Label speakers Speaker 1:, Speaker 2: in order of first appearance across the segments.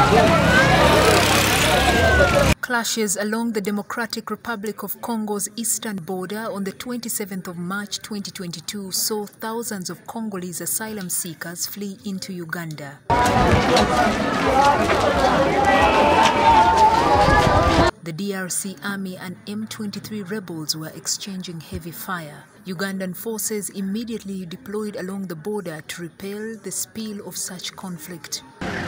Speaker 1: Clashes along the Democratic Republic of Congo's eastern border on the 27th of March 2022 saw thousands of Congolese asylum seekers flee into Uganda. The DRC army and M23 rebels were exchanging heavy fire. Ugandan forces immediately deployed along the border to repel the spill of such conflict.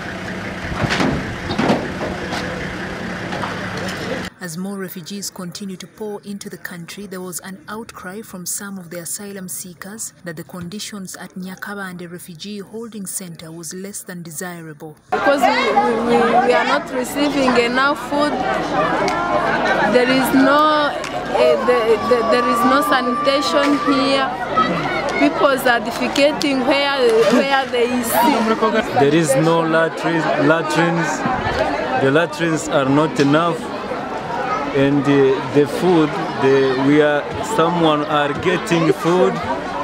Speaker 1: As more refugees continue to pour into the country, there was an outcry from some of the asylum seekers that the conditions at Nyakabande Refugee Holding Center was less than desirable.
Speaker 2: Because we are not receiving enough food, there is no sanitation here. People are defecating where they sit.
Speaker 3: There is no latrines. The latrines are not enough. And the food, someone are getting food,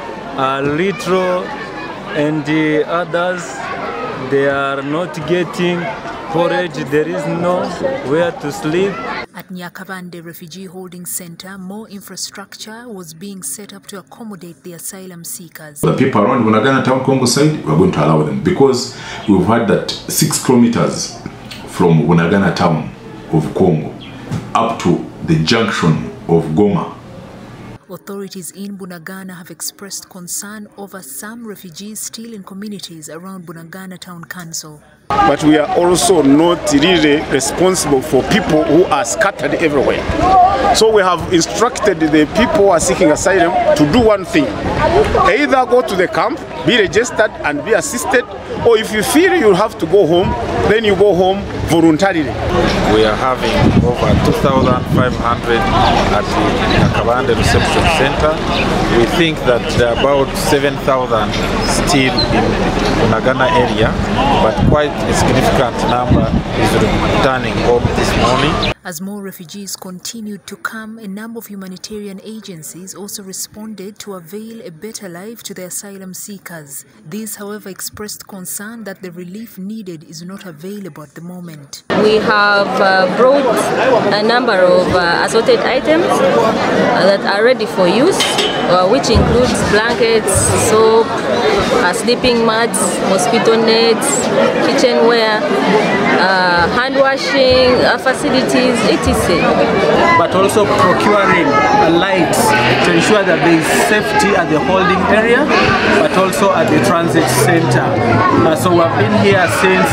Speaker 3: little, and the others, they are not getting porridge. There is nowhere to sleep.
Speaker 1: At Nyakabande Refugee Holding Center, more infrastructure was being set up to accommodate the asylum seekers.
Speaker 4: The people around Bunagana Town, Congo side, we are going to allow them because we've heard that 6 kilometers from Bunagana Town of Congo up to the junction of Goma.
Speaker 1: Authorities in Bunagana have expressed concern over some refugees still in communities around Bunagana Town Council.
Speaker 5: But we are also not really responsible for people who are scattered everywhere. So we have instructed the people who are seeking asylum to do one thing. Either go to the camp, be registered and be assisted, or if you feel you have to go home, then you go home voluntarily.
Speaker 6: We are having over 2,500 at the Nyakabande Reception Center. We think that there are about 7,000 still in Bunagana area, but quite a significant number is returning home this morning.
Speaker 1: As more refugees continued to come, a number of humanitarian agencies also responded to avail a better life to the asylum seekers. These, however, expressed concern that the relief needed is not available at the moment.
Speaker 7: We have brought a number of assorted items that are ready for use, which includes blankets, soap, sleeping mats, mosquito nets, kitchenware, hand washing facilities, etc.
Speaker 8: But also procuring lights to ensure that there is safety at the holding area, but also at the transit center. So we've been here since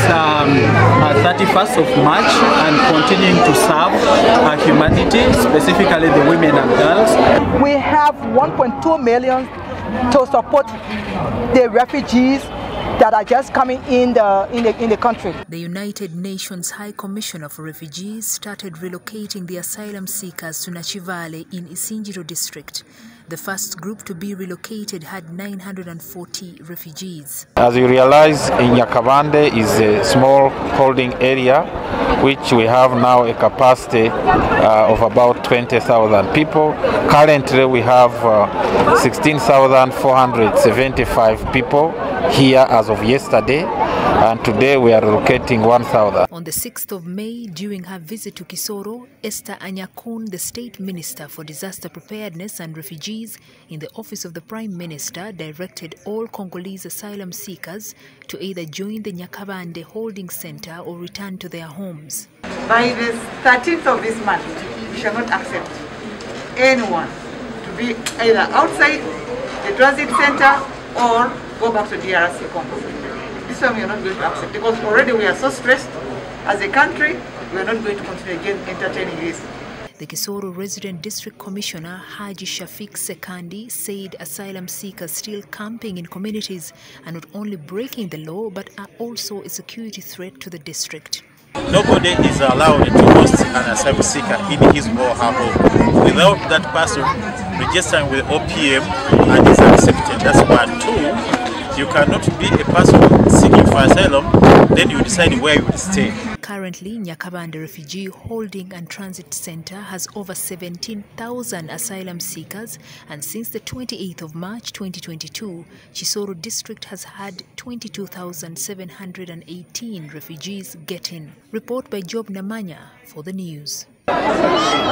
Speaker 8: 31st of March and continuing to serve humanity, specifically the women and girls.
Speaker 9: We have 1.2 million to support the refugees that are just coming in the country.
Speaker 1: The United Nations High Commissioner for Refugees started relocating the asylum seekers to Nachivale in Isinjiro district. The first group to be relocated had 940 refugees.
Speaker 6: As you realize, in Nyakabande is a small holding area, which we have now a capacity of about 20,000 people. Currently, we have 16,475 people here as of yesterday, and today we are relocating 1,000.
Speaker 1: On the 6th of May, during her visit to Kisoro, Esther Anyakun, the State Minister for Disaster Preparedness and Refugees in the Office of the Prime Minister, directed all Congolese asylum seekers to either join the Nyakabande Holding Center or return to their homes.
Speaker 10: By the 13th of this month, we shall not accept anyone to be either outside the transit center or go back to DRC Congo. This one we are not going to accept because already we are so stressed as a country. We are not going to continue again entertaining this.
Speaker 1: The Kisoro Resident District Commissioner Haji Shafiq Sekandi said asylum seekers still camping in communities are not only breaking the law but are also a security threat to the district.
Speaker 11: Nobody is allowed to host an asylum seeker in his or her home without that person registering with OPM and is accepted. That's part 2. You cannot be a person seeking for asylum, then you decide where you will stay.
Speaker 1: Currently, Nyakabande Refugee Holding and Transit Center has over 17,000 asylum seekers, and since the 28th of March 2022, Kisoro district has had 22,718 refugees get in. Report by Job Namanya for the news.